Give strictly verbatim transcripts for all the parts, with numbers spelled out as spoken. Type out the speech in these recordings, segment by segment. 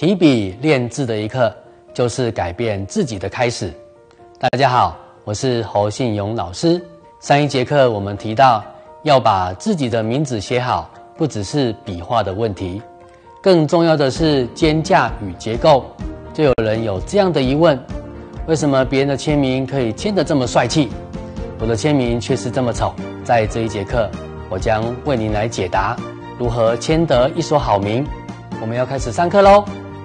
提笔练字的一刻，就是改变自己的开始。大家好，我是侯信勇老师。上一节课我们提到，要把自己的名字写好，不只是笔画的问题，更重要的是间架与结构。就有人有这样的疑问：为什么别人的签名可以签得这么帅气，我的签名却是这么丑？在这一节课，我将为您来解答如何签得一手好名。我们要开始上课喽！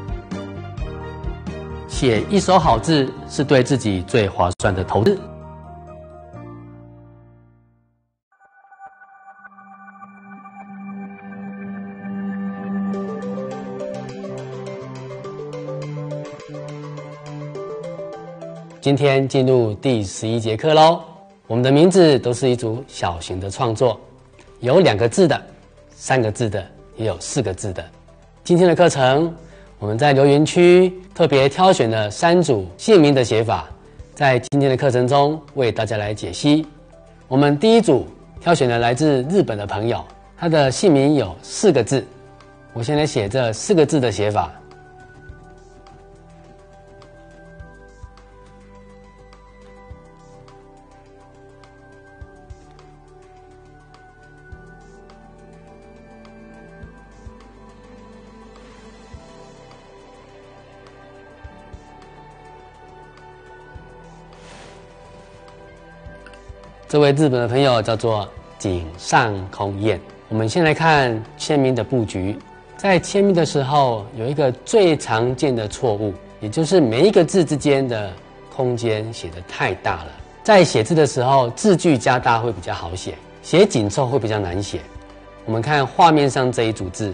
写一手好字是对自己最划算的投资。今天进入第十一节课喽。我们的名字都是一组小型的创作，有两个字的、三个字的，也有四个字的。今天的课程，我们在留言区特别挑选了三组姓名的写法，在今天的课程中为大家来解析。我们第一组挑选了来自日本的朋友，他的姓名有四个字。我先来写这四个字的写法。这位日本的朋友叫做井上空彦。我们先来看签名的布局。在签名的时候，有一个最常见的错误，也就是每一个字之间的空间写得太大了。在写字的时候，字距加大会比较好写，写紧凑会比较难写。我们看画面上这一组字，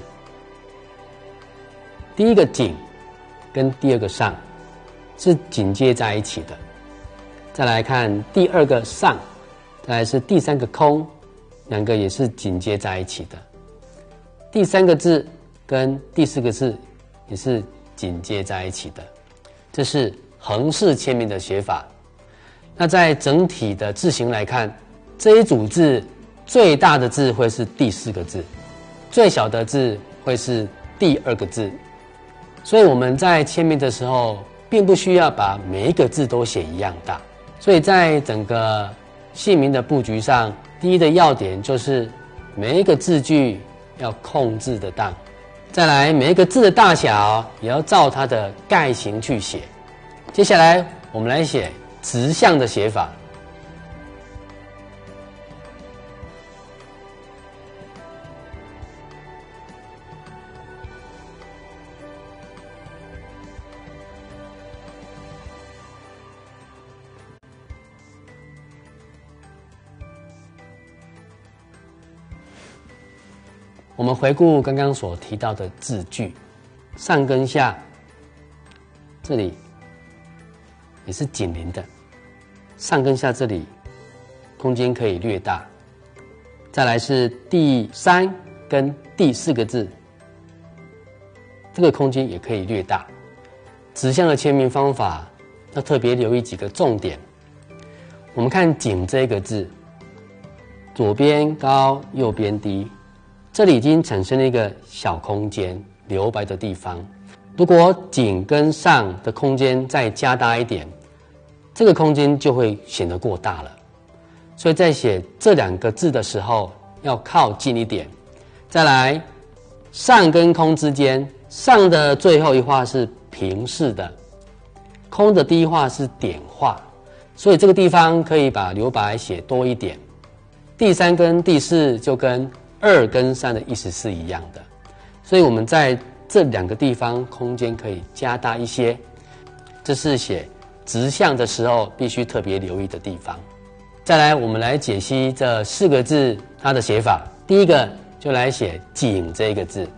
第一个井跟第二个上是紧接在一起的。再来看第二个上，再来是第三个空，两个也是紧接在一起的。第三个字跟第四个字也是紧接在一起的，这是横式签名的写法。那在整体的字形来看，这一组字最大的字会是第四个字，最小的字会是第二个字。所以我们在签名的时候，并不需要把每一个字都写一样大。所以在整个姓名的布局上，第一的要点就是每一个字距要控制得当，再来每一个字的大小也要照它的概型去写。接下来我们来写直向的写法。我们回顾刚刚所提到的字距，上跟下，这里也是紧邻的，上跟下这里空间可以略大。再来是第三跟第四个字，这个空间也可以略大。直向的签名方法要特别留意几个重点。我们看井这个字，左边高，右边低。这里已经产生了一个小空间，留白的地方。如果井跟上的空间再加大一点，这个空间就会显得过大了。所以在写这两个字的时候，要靠近一点。再来，上跟空之间，上的最后一画是平视的，空的第一画是点画，所以这个地方可以把留白写多一点。第三跟第四就跟二跟三的意思是一样的，所以我们在这两个地方空间可以加大一些，这是写直向的时候必须特别留意的地方。再来，我们来解析这四个字它的写法。第一个就来写井这个字，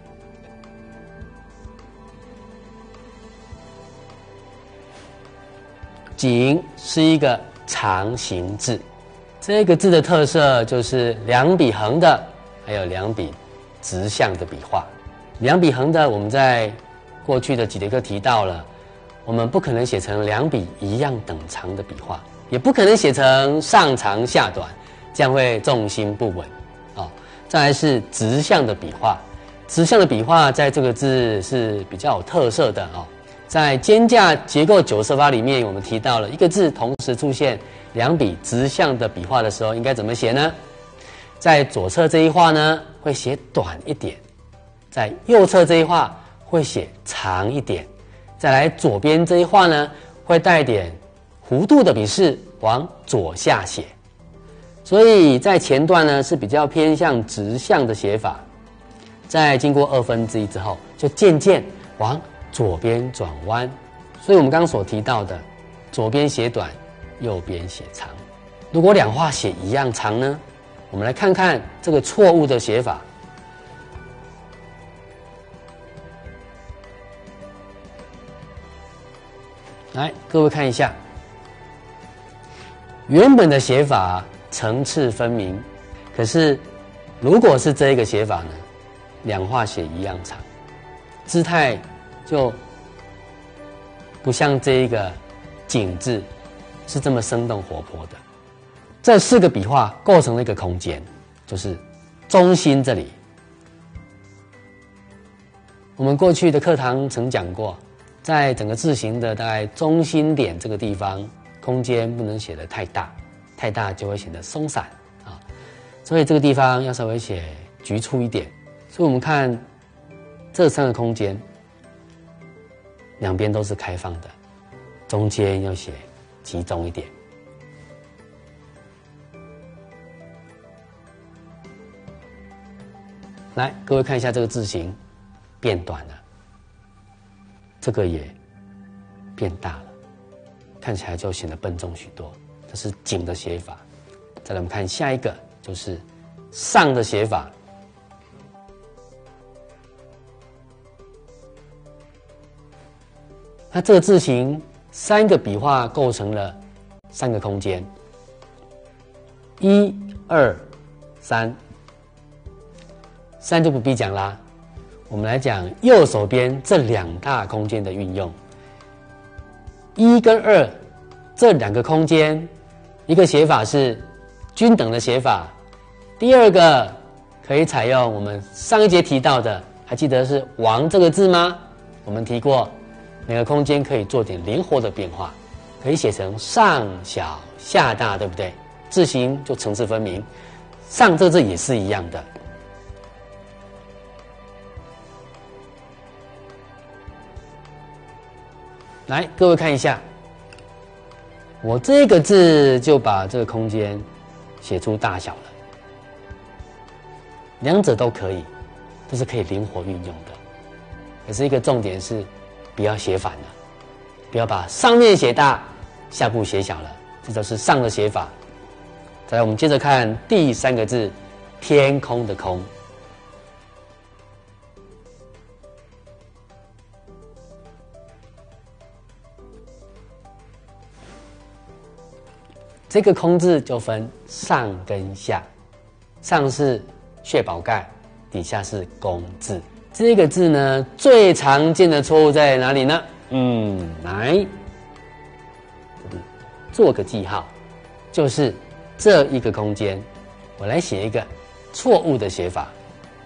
井是一个长形字，这个字的特色就是两笔横的，还有两笔直向的笔画。两笔横的，我们在过去的几节课提到了，我们不可能写成两笔一样等长的笔画，也不可能写成上长下短，这样会重心不稳。哦，再来是直向的笔画， 直向的笔画在这个字是比较有特色的哦。在肩架结构九色法里面，我们提到了一个字同时出现两笔直向的笔画的时候，应该怎么写呢？在左侧这一画呢，会写短一点；在右侧这一画会写长一点；再来左边这一画呢，会带点弧度的笔势往左下写。所以在前段呢是比较偏向直向的写法，在经过二分之一之后，就渐渐往左边转弯。所以我们刚刚所提到的，左边写短，右边写长。如果两画写一样长呢？我们来看看这个错误的写法。来，各位看一下，原本的写法层次分明，可是如果是这一个写法呢，两画写一样长，姿态就不像这一个景字是这么生动活泼的。这四个笔画构成了一个空间，就是中心这里。我们过去的课堂曾讲过，在整个字形的大概中心点这个地方，空间不能写得太大，太大就会显得松散啊。所以这个地方要稍微写局促一点。所以我们看这三个空间，两边都是开放的，中间要写集中一点。来，各位看一下这个字形变短了，这个也变大了，看起来就显得笨重许多。这是颈的写法。再来我们看下一个，就是上的写法。那这个字形三个笔画构成了三个空间，一、二、三。三就不必讲啦，我们来讲右手边这两大空间的运用。一跟二这两个空间，一个写法是均等的写法，第二个可以采用我们上一节提到的，还记得是王这个字吗？我们提过，每个空间可以做点灵活的变化，可以写成上小下大，对不对？字形就层次分明。上这个字也是一样的。来，各位看一下，我这个字就把这个空间写出大小了，两者都可以，这是可以灵活运用的。可是一个重点是，不要写反了，不要把上面写大，下部写小了，这就是上的写法。再来，我们接着看第三个字，天空的空。这个空字就分上跟下，上是血宝盖，底下是工字。这个字呢，最常见的错误在哪里呢？嗯，来，做个记号，就是这一个空间，我来写一个错误的写法。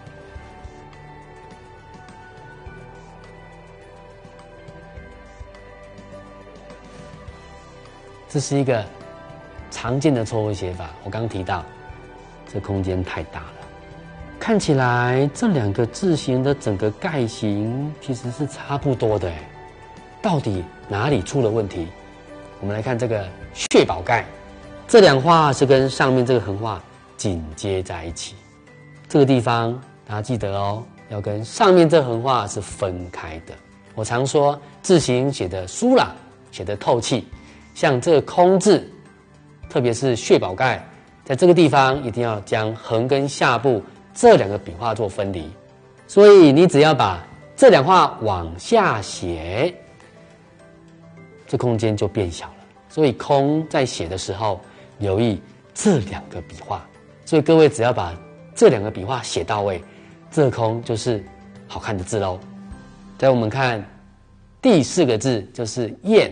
这是一个常见的错误写法，我刚提到，这空间太大了，看起来这两个字形的整个盖型其实是差不多的，哎，到底哪里出了问题？我们来看这个血宝盖，这两画是跟上面这个横画紧接在一起，这个地方大家记得哦，要跟上面这横画是分开的。我常说字形写得疏朗，写得透气，像这个空字。特别是血宝盖，在这个地方一定要将横跟下部这两个笔画做分离，所以你只要把这两画往下写，这空间就变小了。所以空在写的时候留意这两个笔画，所以各位只要把这两个笔画写到位，这空就是好看的字喽。再我们看第四个字，就是雁。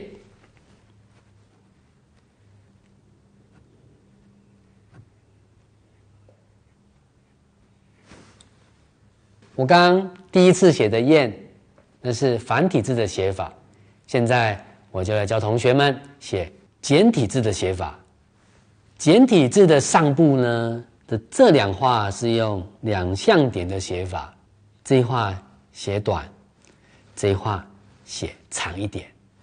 我刚刚第一次写的燕，那是繁体字的写法，现在我就来教同学们写简体字的写法。简体字的上部呢的这两画是用两项点的写法，这一画写短，这一画写长一点。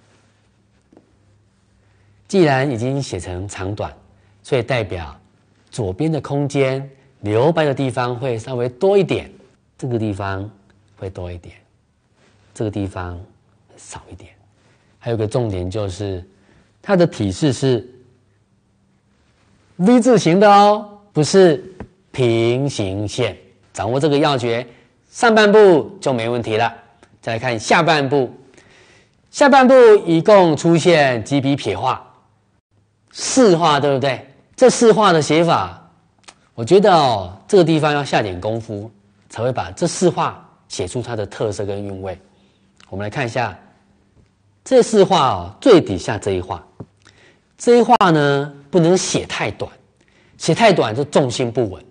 既然已经写成长短，所以代表左边的空间留白的地方会稍微多一点，这个地方会多一点，这个地方少一点。还有个重点就是，它的体式是 V 字形的哦，不是平行线。掌握这个要诀，上半部就没问题了。再来看下半部，下半部一共出现几笔撇画，四画，对不对？这四画的写法，我觉得哦，这个地方要下点功夫，才会把这四画写出它的特色跟韵味。我们来看一下这四画哦，最底下这一画，这一画呢不能写太短，写太短就重心不稳。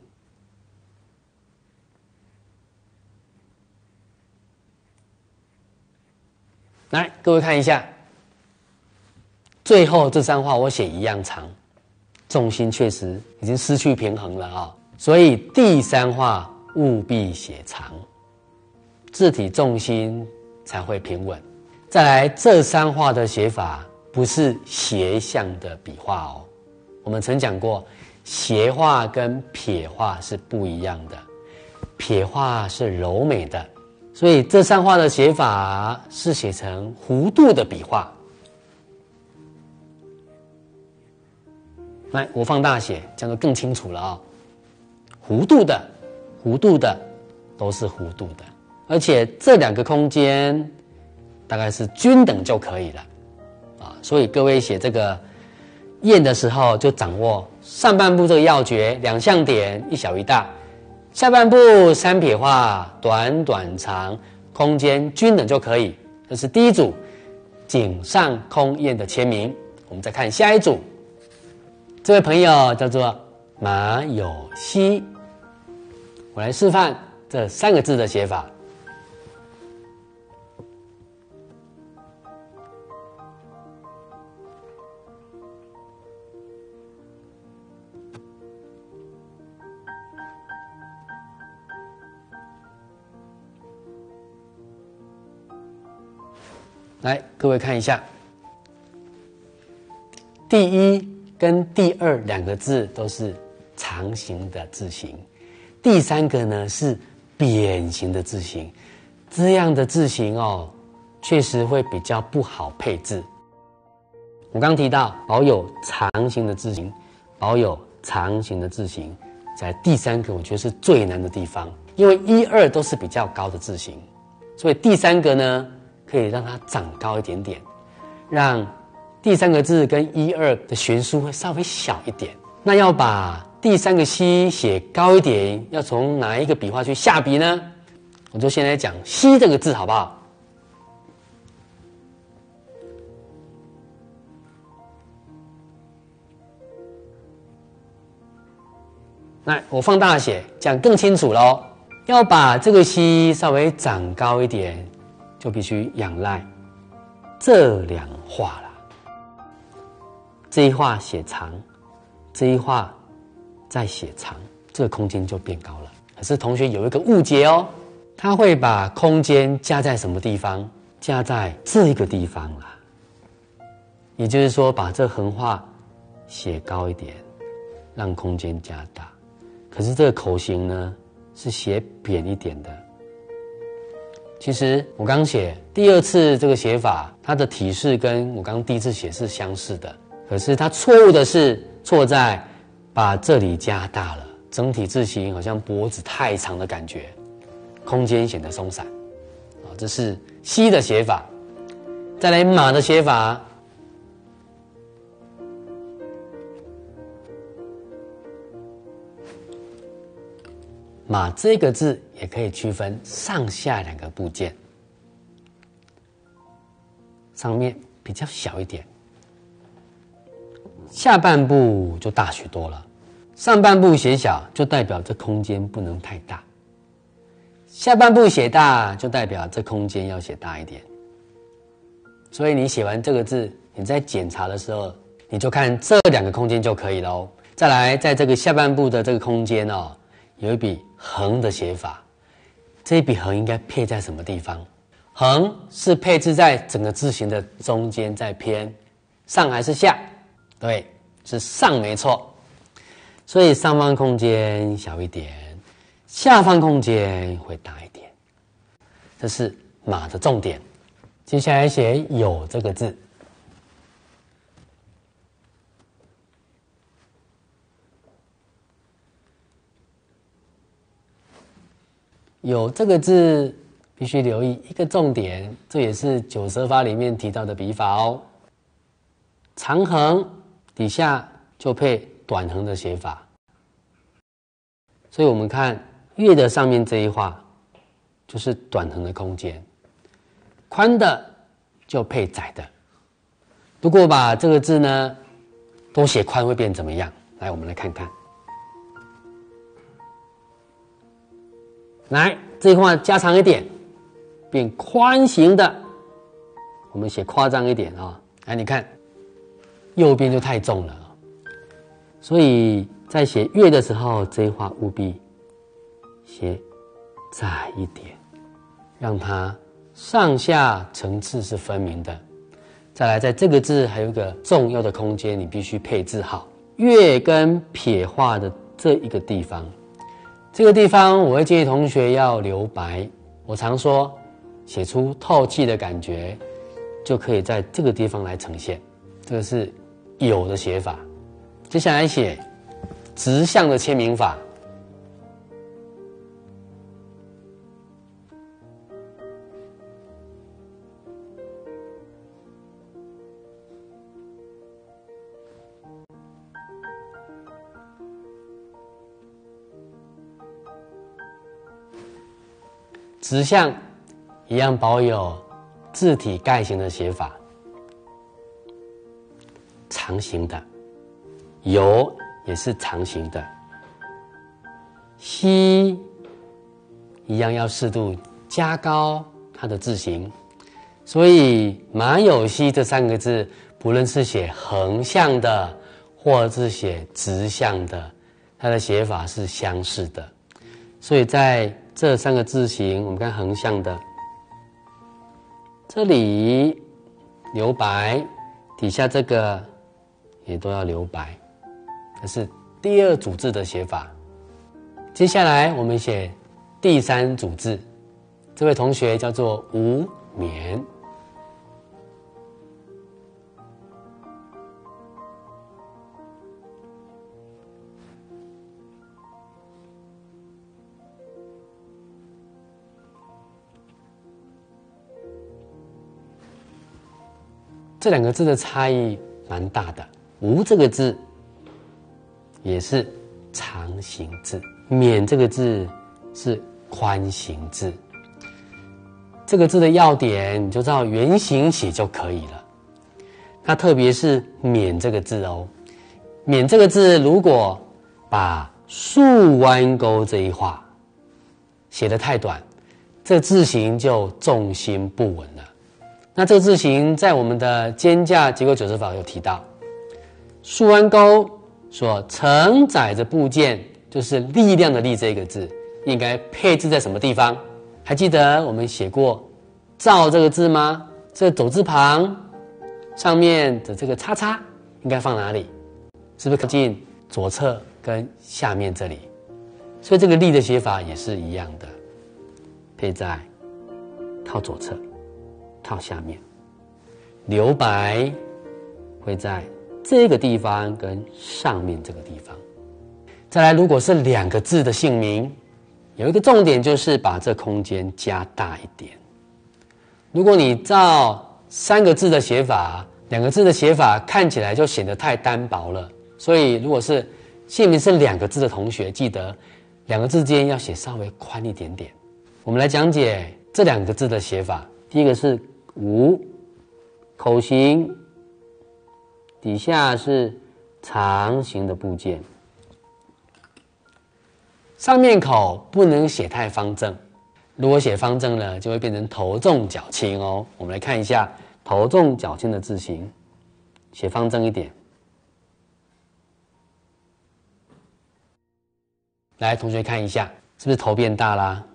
来，各位看一下，最后这三画我写一样长，重心确实已经失去平衡了啊、哦，所以第三画务必写长，字体重心才会平稳。再来，这三画的写法不是斜向的笔画哦，我们曾讲过，斜画跟撇画是不一样的，撇画是柔美的，所以这三画的写法是写成弧度的笔画。来，我放大写，这样就更清楚了啊、哦。弧度的，弧度的，都是弧度的，而且这两个空间大概是均等就可以了啊。所以各位写这个燕的时候，就掌握上半部这个要诀，两项点，一小一大；下半部三撇画，短短长，空间均等就可以。这是第一组井上空燕的签名。我们再看下一组。这位朋友叫做马有希，我来示范这三个字的写法。来，各位看一下，第一跟第二两个字都是长形的字形，第三个呢是扁形的字形。这样的字形哦，确实会比较不好配字。我刚提到保有长形的字形，保有长形的字形，在第三个我觉得是最难的地方，因为一二都是比较高的字形，所以第三个呢可以让它长高一点点，让第三个字跟一二的悬殊会稍微小一点。那要把第三个西写高一点，要从哪一个笔画去下笔呢？我就先来讲西这个字好不好？来，我放大写，讲更清楚咯。要把这个西稍微长高一点，就必须仰赖这两画了。这一画写长，这一画再写长，这个空间就变高了。可是同学有一个误解哦，他会把空间加在什么地方？加在这个地方啦。也就是说，把这横画写高一点，让空间加大。可是这个口型呢，是写扁一点的。其实我刚写第二次这个写法，它的体式跟我刚第一次写是相似的。可是它错误的是错在把这里加大了，整体字形好像脖子太长的感觉，空间显得松散。啊，这是西的写法。再来马的写法。马这个字也可以区分上下两个部件，上面比较小一点，下半部就大许多了。上半部写小，就代表这空间不能太大； 下半部写大，就代表这空间要写大一点。所以你写完这个字，你在检查的时候，你就看这两个空间就可以咯。再来，在这个下半部的这个空间哦，有一笔横的写法。这一笔横应该配在什么地方？横是配置在整个字形的中间，在偏上还是下？对，是上没错。所以上方空间小一点，下方空间会大一点。这是马的重点。接下来写有这个字。有这个字必须留意一个重点，这也是九舌法里面提到的笔法哦。长横底下就配短横的写法，所以我们看月的上面这一画就是短横的空间，宽的就配窄的。如果把这个字呢都写宽会变怎么样？来，我们来看看。来，这一画加长一点，变宽形的。我们写夸张一点啊、哦，来，你看右边就太重了，所以在写月的时候，这一画务必写窄一点，让它上下层次是分明的。再来，在这个字还有一个重要的空间，你必须配置好月跟撇画的这一个地方。这个地方我会建议同学要留白，我常说写出透气的感觉就可以在这个地方来呈现，这个是有的写法。接下来写直向的签名法。直向一样保有字体盖形的写法，长形的，有也是长形的，西一样要适度加高它的字形，所以马有西这三个字，不论是写横向的或者是写直向的，它的写法是相似的。所以在这三个字形，我们看横向的，这里留白，底下这个也都要留白，这是第二组字的写法。接下来我们写第三组字，这位同学叫做无眠。这两个字的差异蛮大的，无这个字也是长形字，免这个字是宽形字。这个字的要点你就照原型写就可以了。那特别是免这个字哦，免这个字如果把竖弯钩这一画写得太短，这字形就重心不稳了。那这个字形在我们的肩架结构九舌法有提到，竖弯钩所承载的部件就是力量的力这个字，应该配置在什么地方？还记得我们写过照这个字吗？这走字旁上面的这个叉叉应该放哪里？是不是靠近左侧跟下面这里？所以这个力的写法也是一样的，配在靠左侧靠下面，留白会在这个地方跟上面这个地方。再来，如果是两个字的姓名，有一个重点就是把这空间加大一点。如果你照三个字的写法，两个字的写法看起来就显得太单薄了，所以如果是姓名是两个字的同学，记得两个字之间要写稍微宽一点点。我们来讲解这两个字的写法。第一个是无，口型，底下是长形的部件，上面口不能写太方正， 如果写方正呢，就会变成头重脚轻哦。我们来看一下头重脚轻的字形，写方正一点。来，同学看一下，是不是头变大啦？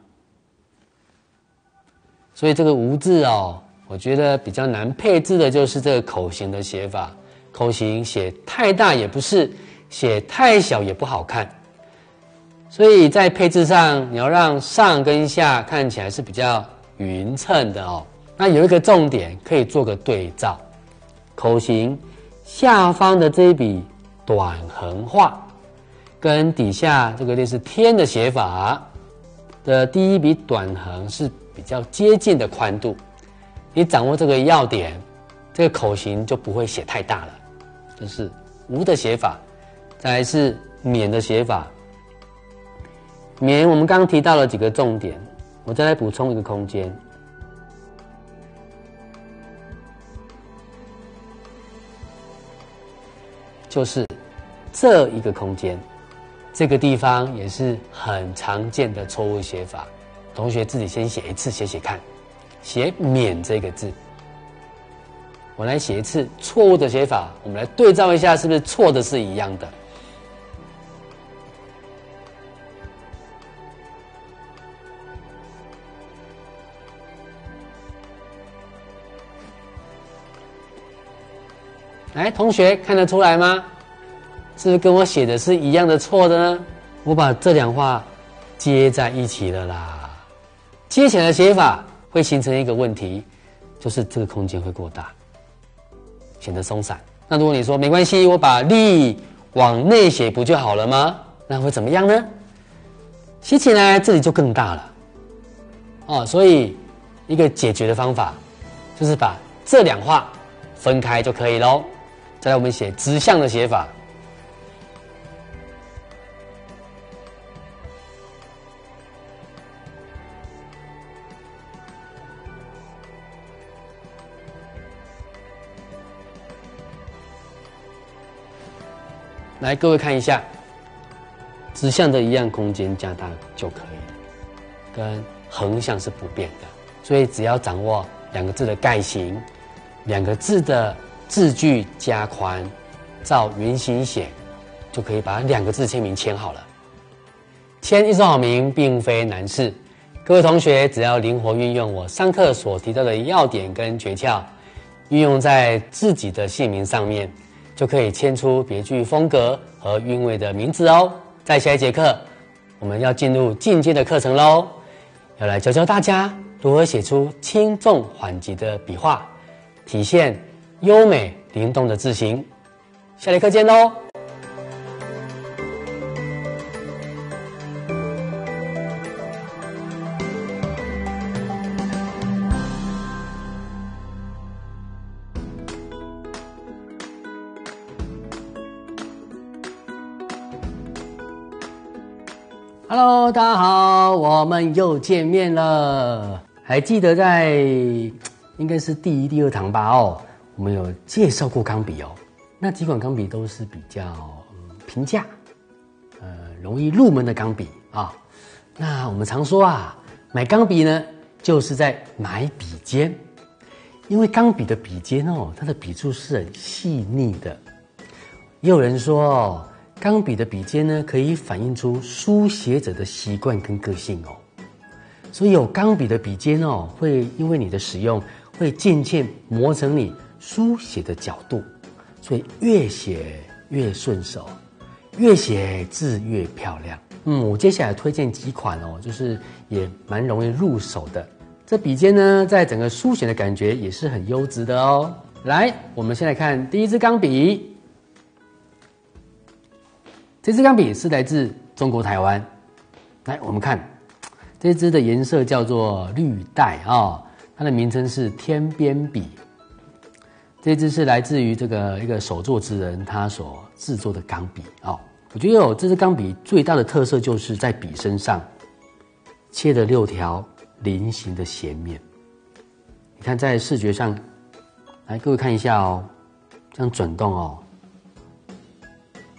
所以这个无字哦，我觉得比较难配置的就是这个口型的写法。口型写太大也不是，写太小也不好看。所以在配置上，你要让上跟下看起来是比较匀称的哦。那有一个重点可以做个对照，口型下方的这一笔短横画，跟底下这个类似天的写法的第一笔短横是比较接近的宽度。你掌握这个要点，这个口型就不会写太大了。这是无的写法，再来是免的写法。免我们刚刚提到了几个重点，我再来补充一个空间，就是这一个空间，这个地方也是很常见的错误写法。同学自己先写一次，写写看，写免这个字。我来写一次错误的写法，我们来对照一下，是不是错的是一样的？来，同学看得出来吗？是不是跟我写的是一样的错的呢？我把这两画接在一起了啦。接起来的写法会形成一个问题，就是这个空间会过大，显得松散。那如果你说没关系，我把力往内写不就好了吗？那会怎么样呢？写起来这里就更大了。哦，所以一个解决的方法就是把这两画分开就可以咯。再来我们写直向的写法，来各位看一下，直向的一样空间加大就可以了，跟横向是不变的。所以只要掌握两个字的概型，两个字的字距加宽，照原型写，就可以把两个字签名签好了。签一首好名并非难事，各位同学只要灵活运用我上课所提到的要点跟诀窍，运用在自己的姓名上面，就可以签出别具风格和韵味的名字哦。在下一节课，我们要进入进阶的课程喽，要来教教大家如何写出轻重缓急的笔画，体现优美灵动的字形。下节课见喽！Hello， 大家好，我们又见面了。还记得在应该是第一、第二堂吧？哦，我们有介绍过钢笔哦。那几款钢笔都是比较、嗯、平价，呃，容易入门的钢笔啊。那我们常说啊，买钢笔呢，就是在买笔尖，因为钢笔的笔尖哦，它的笔触是很细腻的。也有人说哦，钢笔的笔尖呢，可以反映出书写者的习惯跟个性哦。所以有钢笔的笔尖哦，会因为你的使用，会渐渐磨成你书写的角度，所以越写越顺手，越写字越漂亮。嗯，我接下来推荐几款哦，就是也蛮容易入手的。这笔尖呢，在整个书写的感觉也是很优质的哦。来，我们先来看第一支钢笔。这支钢笔是来自中国台湾。来，我们看这支的颜色叫做绿带啊、哦，它的名称是天边笔。这支是来自于这个一个手作之人他所制作的钢笔啊、哦。我觉得有这支钢笔最大的特色就是在笔身上切了六条菱形的斜面。你看在视觉上，来各位看一下哦，这样转动哦。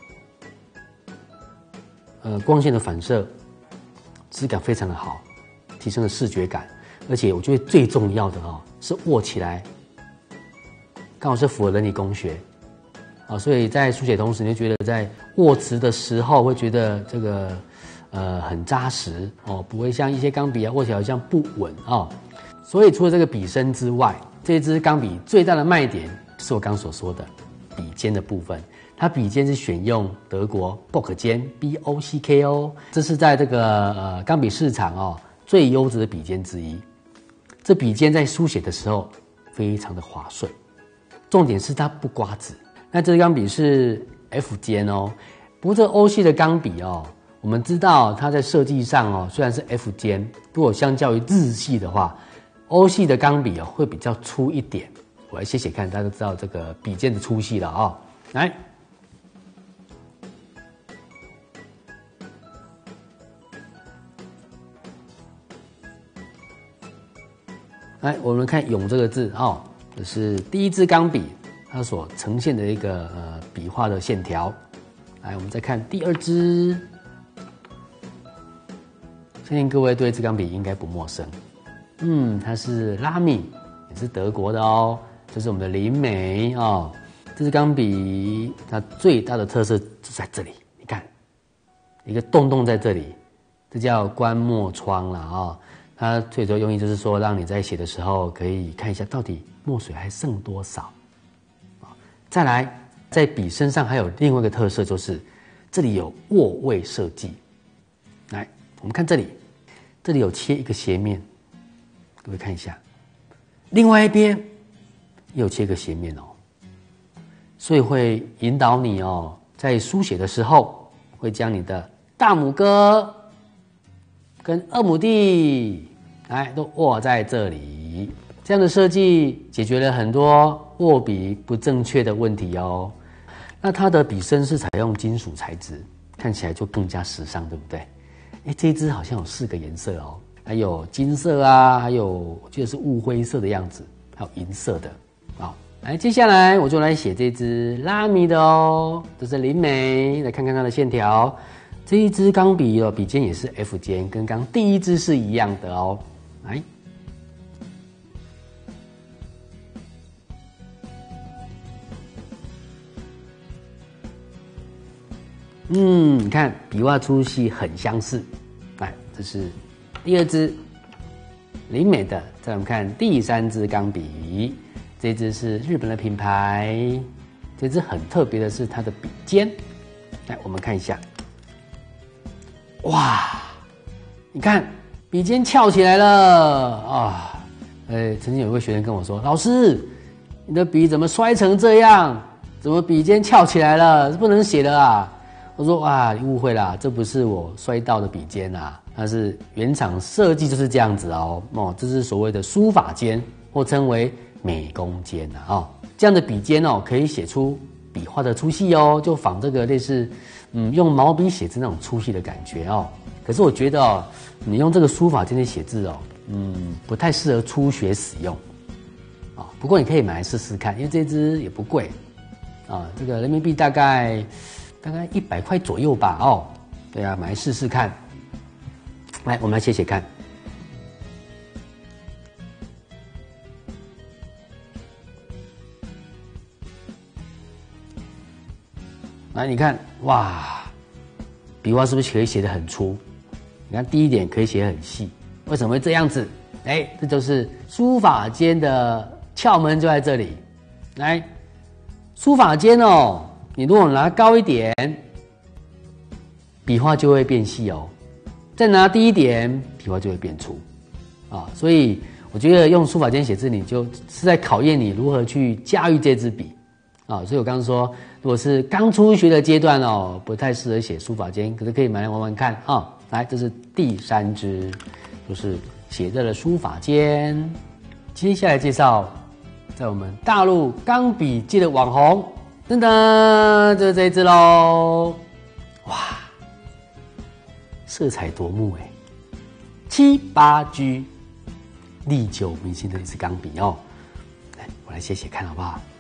呃，光线的反射，质感非常的好。 提升了视觉感，而且我觉得最重要的哦，是握起来刚好是符合人体工学，啊，所以在书写同时，你就觉得在握持的时候会觉得这个呃很扎实哦，不会像一些钢笔啊握起来好像不稳啊。所以除了这个笔身之外，这支钢笔最大的卖点就是我刚所说的笔尖的部分。它笔尖是选用德国 Bock 尖 B O C K 哦，这是在这个呃钢笔市场哦最优质的笔尖之一。这笔尖在书写的时候非常的滑顺，重点是它不刮纸。那这支钢笔是 F 尖哦，不过这 O 系的钢笔哦，我们知道它在设计上哦虽然是 F 尖，如果相较于日系的话 ，O 系的钢笔哦会比较粗一点。我来写写看，大家都知道这个笔尖的粗细了啊、哦。来。来，我们看“勇”这个字哦，这是第一支钢笔它所呈现的一个呃笔画的线条。来，我们再看第二支，相信各位对这支钢笔应该不陌生。嗯，它是拉米，也是德国的哦。这是我们的灵美哦。这支钢笔它最大的特色就在这里，你看，一个洞洞在这里，这叫观墨窗啦啊、哦。它最主要用意就是说，让你在写的时候可以看一下到底墨水还剩多少。再来，在笔身上还有另外一个特色，就是这里有握位设计。来，我们看这里，这里有切一个斜面，各位看一下，另外一边也有切一个斜面哦，所以会引导你哦，在书写的时候会将你的大拇哥跟二拇弟，来都握在这里。这样的设计解决了很多握笔不正确的问题哦。那它的笔身是采用金属材质，看起来就更加时尚，对不对？哎，这一支好像有四个颜色哦，还有金色啊，还有我记得是雾灰色的样子，还有银色的。好，来接下来我就来写这支拉米的哦，这是灵美，来看看它的线条。这一支钢笔哦，笔尖也是 F 尖，跟刚第一支是一样的哦。来，嗯，你看笔画粗细很相似。来，这是第二支灵美的。再来我们看第三支钢笔，这支是日本的品牌，这支很特别的是它的笔尖。来，我们看一下。哇，你看笔尖翘起来了啊！呃，曾经有一位学生跟我说：“老师，你的笔怎么摔成这样？怎么笔尖翘起来了？是不能写的啊！”我说：“啊，你误会啦，这不是我摔到的笔尖啊，它是原厂设计就是这样子哦。哦，这是所谓的书法尖，或称为美工尖啊。哦，这样的笔尖哦，可以写出笔画的粗细哦，就仿这个类似。”嗯，用毛笔写字那种粗细的感觉哦。可是我觉得哦，你用这个书法尖去写字哦，嗯，不太适合初学使用啊、哦。不过你可以买来试试看，因为这支也不贵啊、哦，这个人民币大概大概一百块左右吧哦。对啊，买来试试看。来，我们来写写看。来，你看，哇，笔画是不是可以写得很粗？你看第一点可以写得很细，为什么会这样子？哎，这就是书法尖的窍门就在这里。来，书法尖哦，你如果拿高一点，笔画就会变细哦；再拿低一点，笔画就会变粗啊。所以我觉得用书法尖写字，你就是在考验你如何去驾驭这支笔。啊，所以我刚刚说，如果是刚初学的阶段哦，不太适合写书法尖，可是可以买来玩玩看啊。来，这是第三支，就是写这的书法尖。接下来介绍，在我们大陆钢笔界的网红，噔噔，就是这一支喽。哇，色彩夺目哎，七八 G， 历久弥新的一支钢笔哦。来，我来写写看好不好？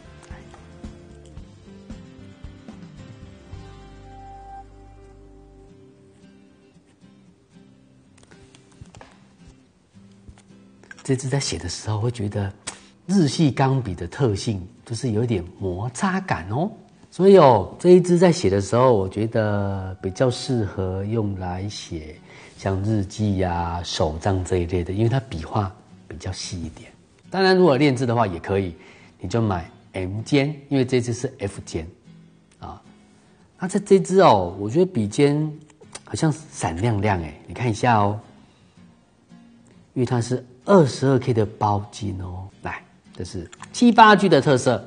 这支在写的时候会觉得日系钢笔的特性就是有点摩擦感哦，所以哦这一支在写的时候，我觉得比较适合用来写像日记呀、手账这一类的，因为它笔画比较细一点。当然，如果练字的话也可以，你就买 M 尖，因为这支是 F 尖啊。那这这支哦，我觉得笔尖好像闪亮亮哎，你看一下哦，因为它是 二十二K 的包金哦。来，这是七八 G 的特色。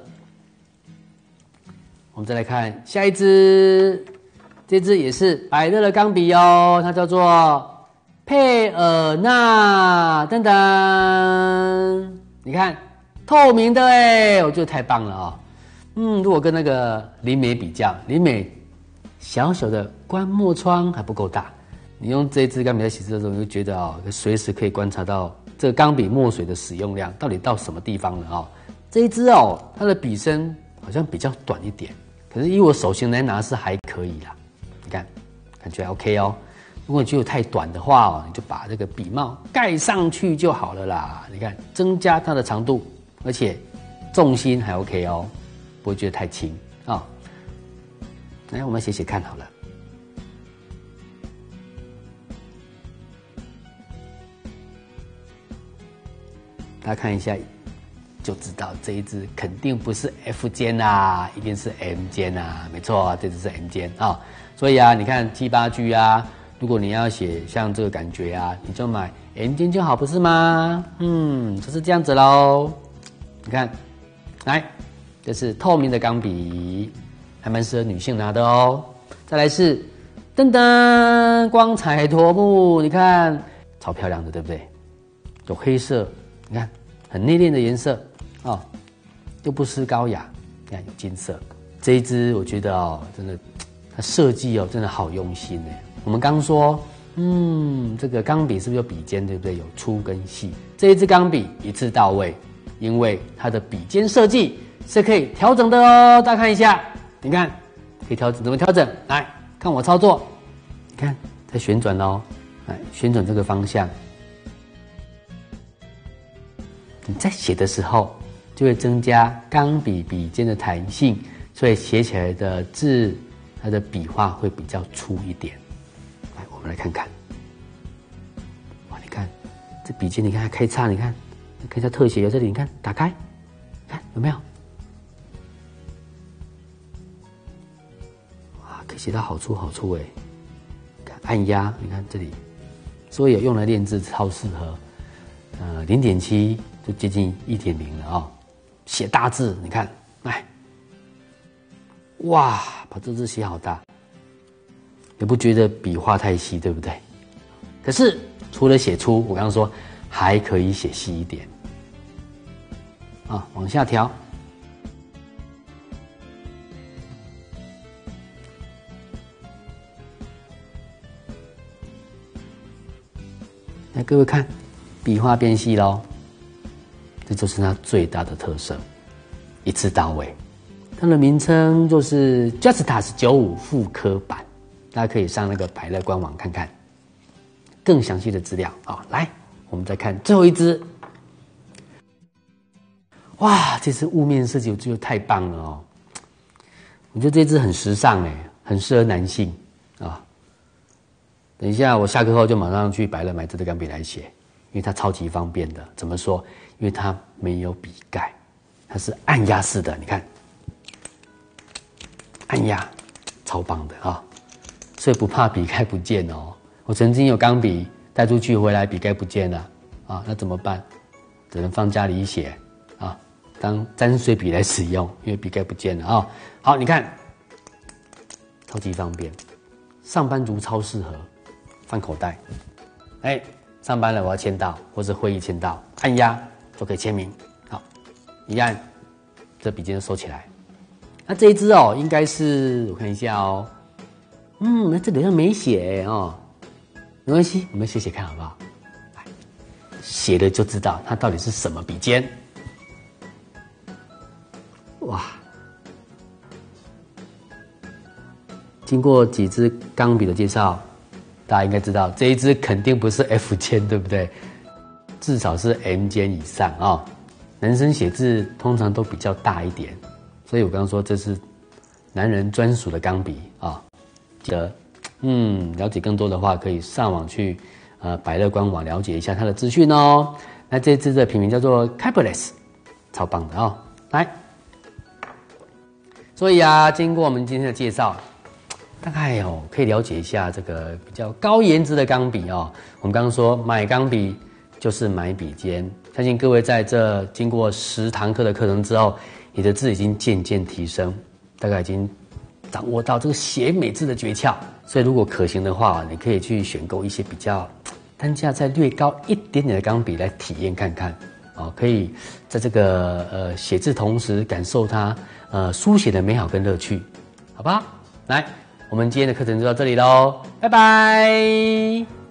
我们再来看下一支，这支也是百乐的钢笔哦，它叫做佩尔纳，噔噔，你看透明的哎，我觉得太棒了哦。嗯，如果跟那个林美比较，林美小小的观墨窗还不够大，你用这支钢笔在写字的时候，你就觉得哦，随时可以观察到这个钢笔墨水的使用量到底到什么地方了哦。这一支哦，它的笔身好像比较短一点，可是以我手型来拿是还可以啦。你看，感觉 OK 哦。如果你觉得太短的话哦，你就把这个笔帽盖上去就好了啦。你看，增加它的长度，而且重心还 OK 哦，不会觉得太轻啊。哦，来，我们写写看好了。大家看一下就知道，这一支肯定不是 F 尖啊，一定是 M 尖啊，没错，这支是 M 尖啊。所以啊，你看七八 G 啊，如果你要写像这个感觉啊，你就买 M 尖就好，不是吗？嗯，就是这样子咯。你看，来，这是透明的钢笔，还蛮适合女性拿的哦。再来是噔噔光彩夺目，你看超漂亮的，对不对？有黑色，你看很内敛的颜色哦，又不失高雅。你看有金色，这一支我觉得哦，真的它设计哦，真的好用心呢。我们刚说，嗯，这个钢笔是不是有笔尖，对不对？有粗跟细，这一支钢笔一次到位，因为它的笔尖设计是可以调整的哦。大家看一下，你看可以调整，怎么调整？来看我操作，你看在旋转哦，来旋转这个方向。你在写的时候就会增加钢笔笔尖的弹性，所以写起来的字它的笔画会比较粗一点。来，我们来看看，哇，你看这笔尖，你看它开叉，你看看一下特写，在这里，你看打开，看有没有？哇，可以写到好粗好粗哎！看按压，你看这里，所以用来练字超适合。呃，零点七就接近一点零了哦。写大字，你看，来，哇，把这字写好大，也不觉得笔画太细，对不对？可是除了写粗，我刚刚说还可以写细一点，啊，往下调。来，各位看。笔画变细咯，这就是它最大的特色，一次到位。它的名称就是 Justas 九五复刻版，大家可以上那个百乐官网看看更详细的资料啊、哦。来，我们再看最后一支，哇，这支雾面设计我觉得太棒了哦！我觉得这支很时尚哎，很适合男性啊、哦。等一下我下课后就马上去百乐买这支钢笔来写。因为它超级方便的，怎么说？因为它没有笔盖，它是按压式的，你看，按压，超棒的啊、哦！所以不怕笔盖不见哦。我曾经有钢笔带出去回来，笔盖不见了啊，那怎么办？只能放家里写啊，当沾水笔来使用，因为笔盖不见了啊、哦。好，你看，超级方便，上班族超适合，放口袋，哎。上班了，我要签到，或是会议签到，按压就可以签名。好，一按，这笔尖就收起来。那这一支哦，应该是我看一下哦，嗯，那这里好像没写哦，没关系，我们写写看好不好？写了就知道它到底是什么笔尖。哇，经过几支钢笔的介绍。大家应该知道这一支肯定不是 F 尖，对不对？ 至少是 M 尖以上啊、哦。男生写字通常都比较大一点，所以我刚刚说这是男人专属的钢笔啊、哦。记得，嗯，了解更多的话，可以上网去呃百乐官网了解一下它的资讯哦。那这支的品名叫做 Carboless， 超棒的哦。来，所以啊，经过我们今天的介绍，大概哦可以了解一下这个比较高颜值的钢笔哦。我们刚刚说买钢笔就是买笔尖，相信各位在这经过十堂课的课程之后，你的字已经渐渐提升，大概已经掌握到这个写美字的诀窍。所以如果可行的话，你可以去选购一些比较单价再略高一点点的钢笔来体验看看，哦，可以在这个呃写字同时感受它呃书写的美好跟乐趣，好吧？来，我们今天的课程就到这里喽，拜拜。